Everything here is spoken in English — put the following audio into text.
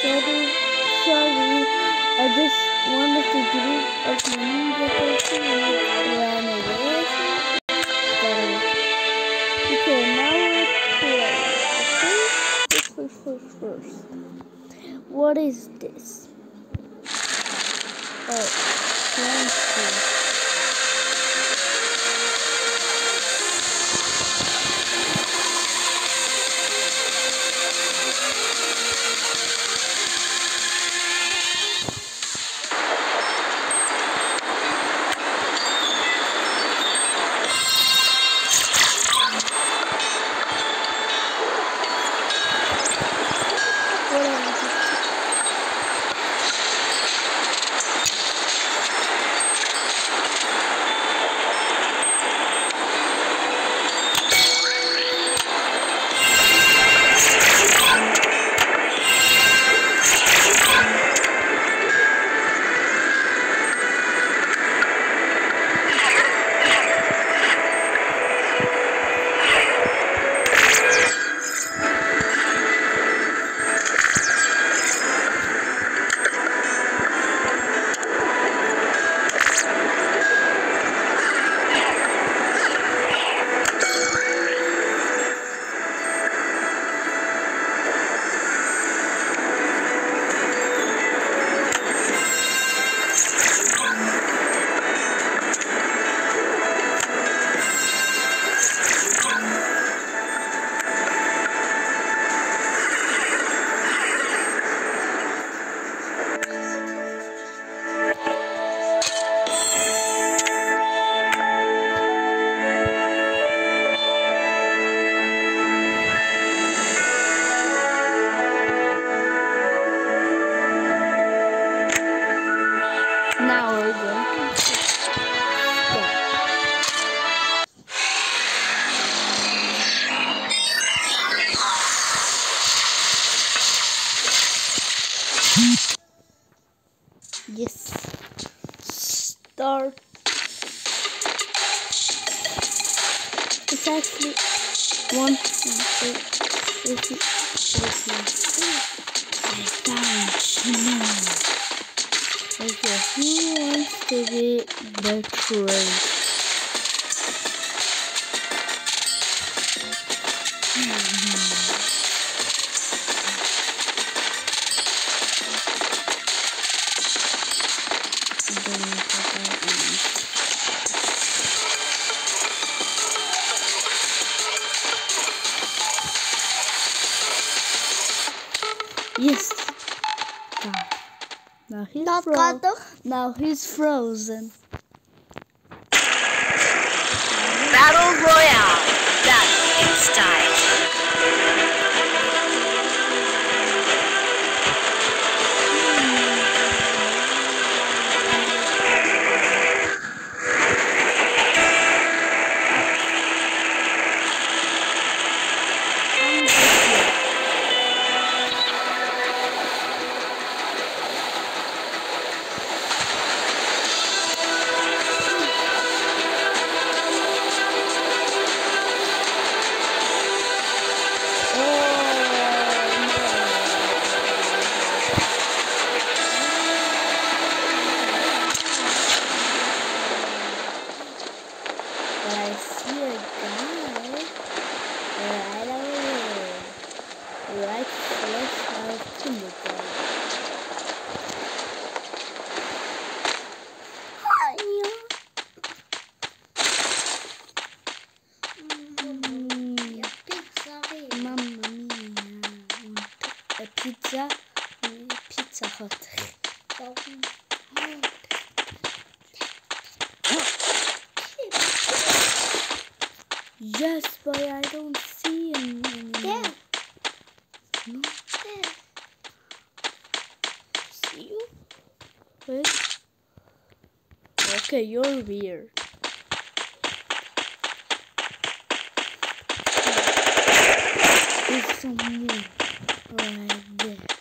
Sorry, sorry. I just wanted to group of ninja person and it ran away. Okay, now we're playing. Okay, first. What is this? Oh, transfer. Now we're going to start. Yes. Start. It's actually one. I found snow. Okay, who wants to be betrayed? Yes. Now he's frozen. Battle Royale. Battle in style. Pizza Hut. Yes, but I don't see him anymore. Yeah. No. Yeah. See you? Wait. Okay, you're weird. There's some more right there.